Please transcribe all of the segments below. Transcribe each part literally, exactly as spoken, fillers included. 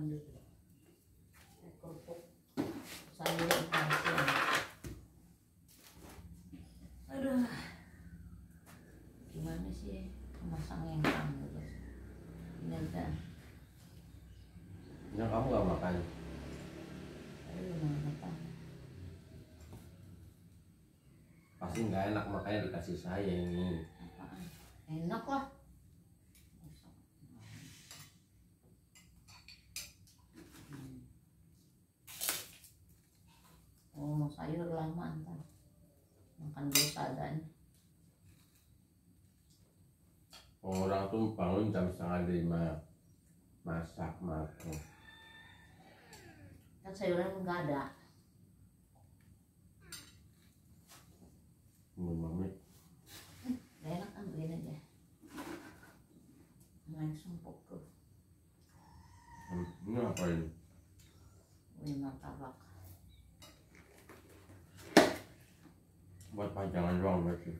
makan dulu. Saya kerupuk sayur asin. Aduh, gimana sih masang engkang gitu. Ini udah. Yang kamu gak makan? Aduh, mau makan. Pasti nggak enak makanya dikasih saya ini. Apaan? Enak lah. Oh, mau sayur lama ntar. Makan dulu seadanya. Orang tuh bangun jam setengah lima masak makan. Kan sayuran nggak ada. Mami. Gak enak kan begini aja. Main sumpuk tuh. Ini apa ini? Ini martabak. Buat pajangan doang berarti.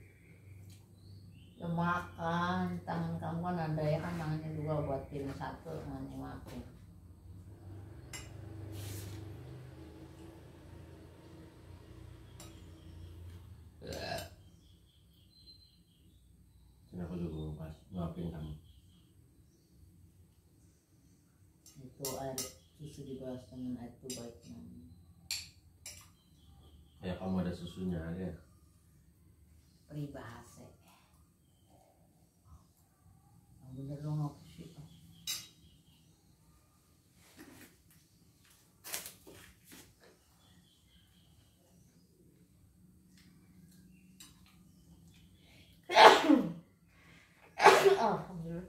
Ya makan, tangan kamu kan ada ya kan, tangannya dua buat tim satu, tangannya makan. Sini aku juga mau pas ngapain kamu. Itu air susu dibalas dengan air itu baiknya. Ya kamu ada susunya ya. Peribahasa. Yang bener dong apa sih? Alhamdulillah.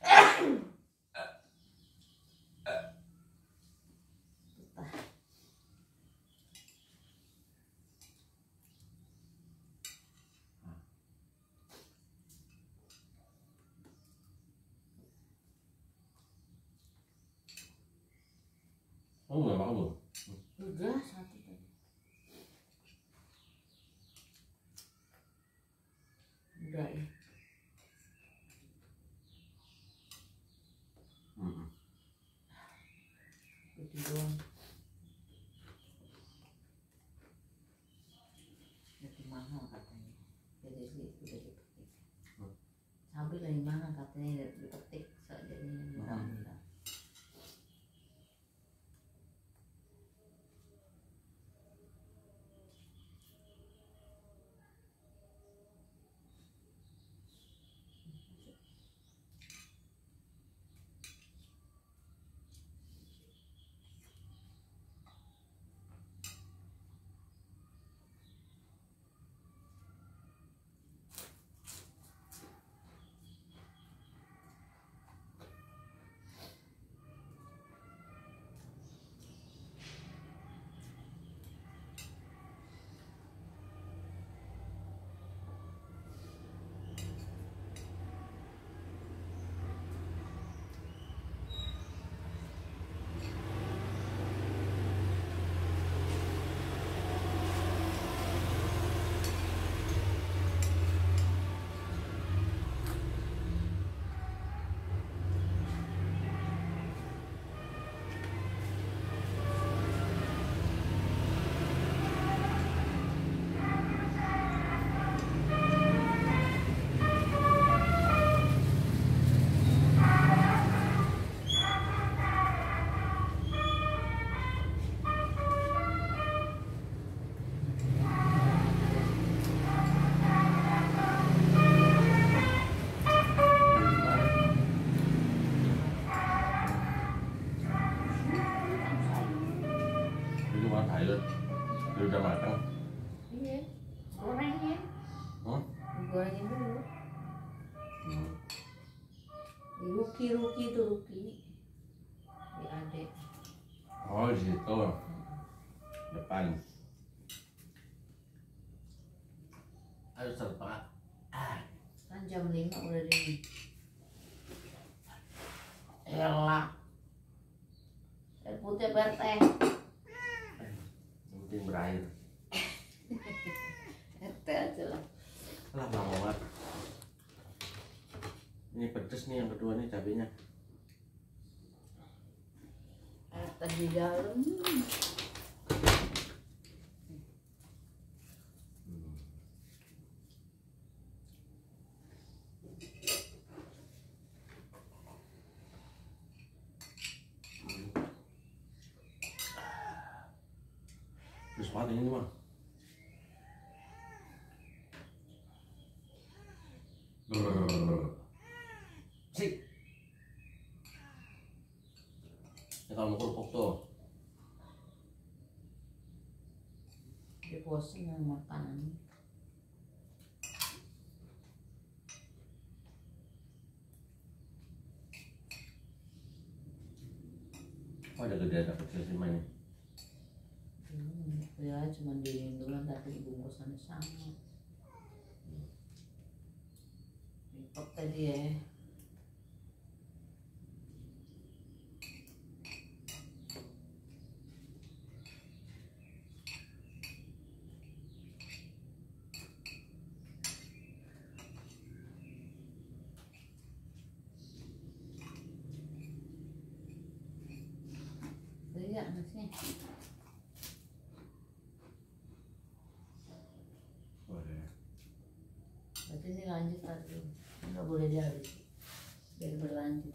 Kamu nggak makan belum? Udah satu tadi. Udah ya. Hmm. Itu doang. Lebih mahal katanya. Jadi sih udah dipetik. Hmm. Cabai lebih mahal katanya dipetik saja ini murah-murah. Dia udah matang. Iya, gorengnya. Hmm? Gorengin dulu. Hmm. Ruki ruki itu ruki. Di adek. Oh di situ depan. Ayo serta. Kan jam lima udah di. Elah. Air putih berteh. Penting berair. Teh aja lah. Lah banget. Ini pedes nih yang kedua nih cabenya. tadi dalam. Terus banget ini mah. Sih. Ya kalau mau kerupuk tuh. Dia bosan dengan makanan. Oh ada gede ada kecil sih mainnya. Hmm, ya cuma dilindungan tapi bungkusannya sama. Repot tadi ya. Iya nasinya. Boleh. Berarti ini lanjut lagi. Nggak boleh dihabis. Biar berlanjut.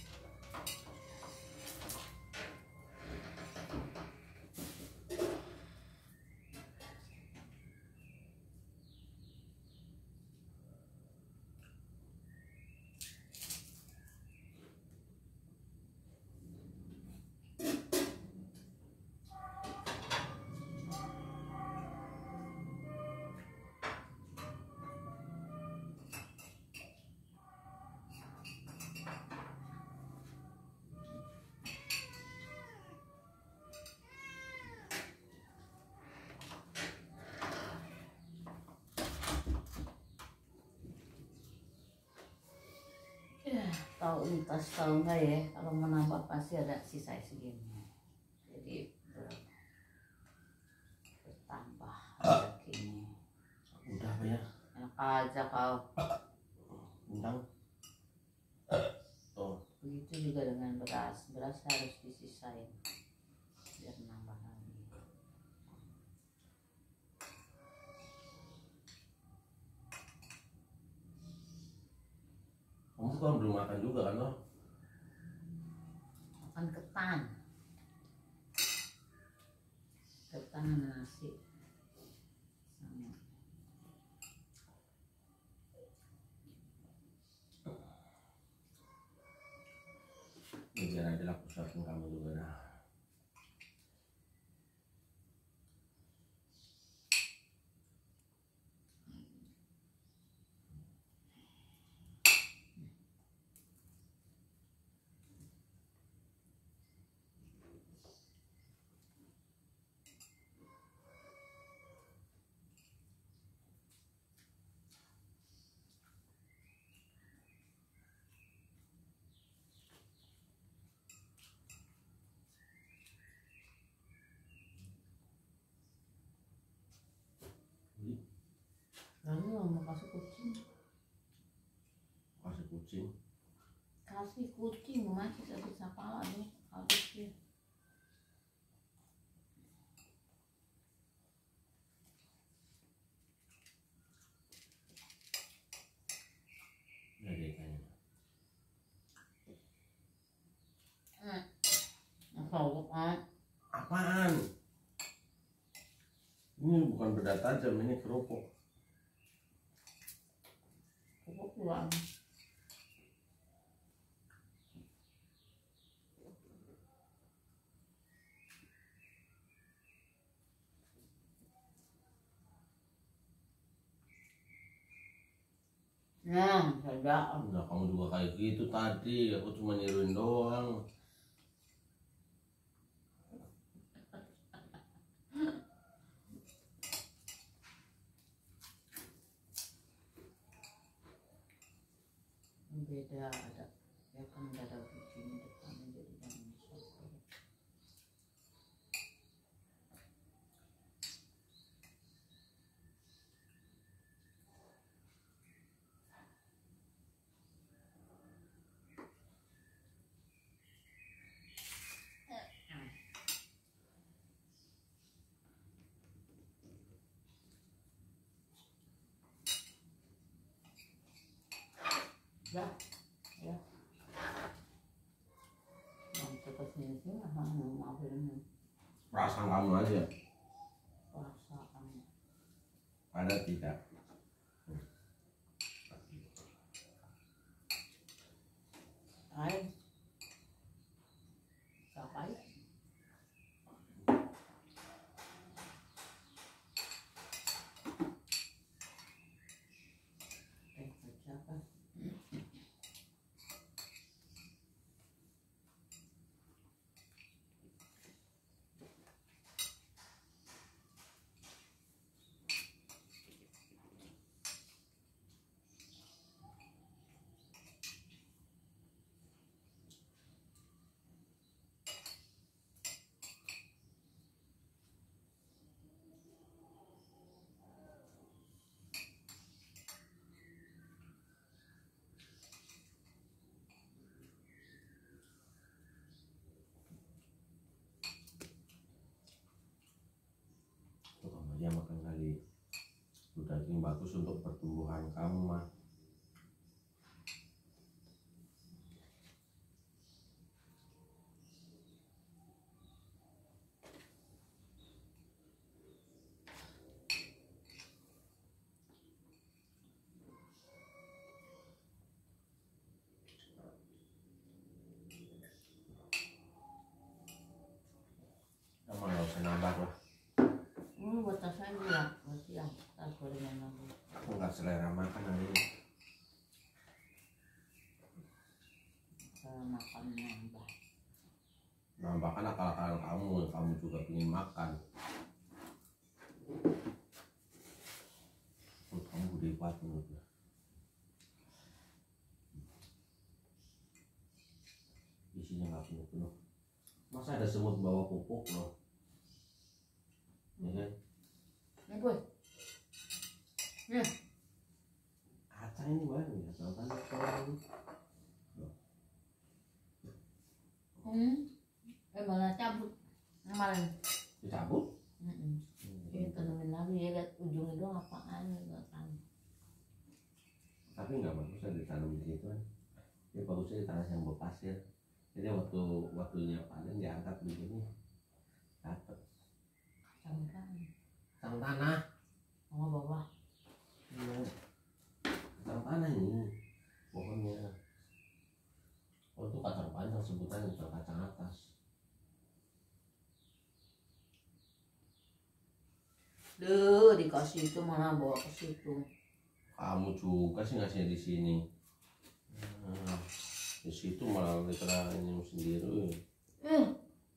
Tahu entah tahu nggak ya, kalau menambah pasti ada sisa segini, jadi ber- bertambah rezekinya. Udah apa ya? Enak aja kau. Bintang. Oh. Begitu juga dengan beras, beras harus disisain biar nambah lagi. Kamu kan belum makan juga kan loh? Makan ketan, ketan sama nasi sama. Ya, biar aja lah aku suapin kamu juga dah. Lalu mau kasih kucing, Kasih kucing. kasih kucing masih kasih sapala nih habis dia. Ya deh kayaknya. Hmm. Tahu kan? Apaan? Ini bukan beda tajam, ini kerupuk. Pupuk pulang. Nah, ada. Enggak, kamu juga kayak gitu tadi. Aku cuma niruin doang. Beda ada, ya kan nggak ada kucing di depannya jadi jangan disosok. Dah, ya. Yang ke sini sih nggak mau mobilnya. Perasaan kamu aja. Perasaan. Ada tidak? Hai. Siapa ya? Eh, siapa? Tuh kamu aja makan kali. Itu daging bagus untuk pertumbuhan kamu mah. Kamu nggak usah nambah lah. Ini buat tas saya dulu lah, buat siang. Tas gorengan lagi. Aku nggak selera makan hari ini. Saya makan nambah. Nambah kan akal-akalan kamu, kamu juga ingin makan. Oh, kamu udah kuat menurutnya. Isinya nggak penuh-penuh. Masa ada semut bawa pupuk loh? Ya kan? Ini boy. Nih. Kacang ini baru ya, contohnya sekarang ini. Hmm. Eh malah cabut. Kemarin. Dicabut? Mm-mm. Ini tanemin lagi ya, lihat ujung itu apaan gitu kan. Tapi nggak bagusnya ditanam di situ kan. Ini bagusnya di tanah yang berpasir. Jadi waktu waktunya panen diangkat begini, dapat Kacang kan. kacang tanah. Sama bawah. Iya, kacang tanah ini pohonnya. Oh itu kacang panjang sebutannya, bukan kacang atas. Duh, dikasih itu malah bawa ke situ. Kamu juga sih ngasih di sini. Nah, di situ malah literal ini sendiri. Hmm.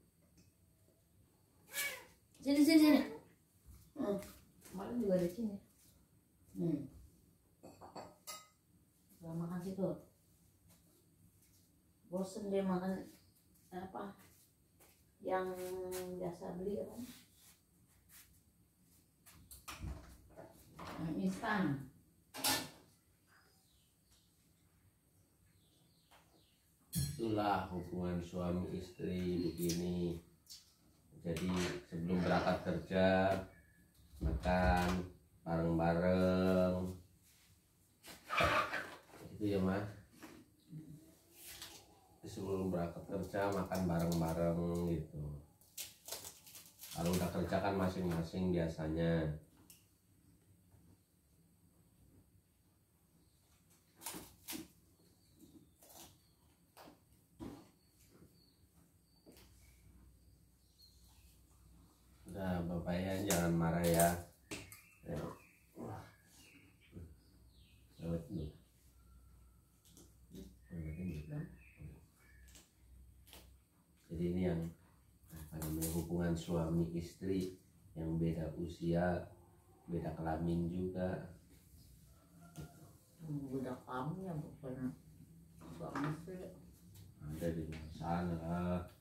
Sini sini sini. Hmm. Kemarin juga di sini. Hmm. Gak makan situ. Bosen dia makan apa? Yang biasa beli kan? Yang instan. Itulah hubungan suami istri begini. Jadi sebelum berangkat kerja makan bareng-bareng. Itu ya mas. Sebelum berangkat kerja makan bareng-bareng gitu. Kalau udah kerja kan masing-masing biasanya. Udah bapak ya, jangan marah ya. Lewat dulu. Jadi ini yang apa namanya, hubungan suami istri yang beda usia, beda kelamin juga. Udah kamu ya bukan suami istri. Ada di luar sana.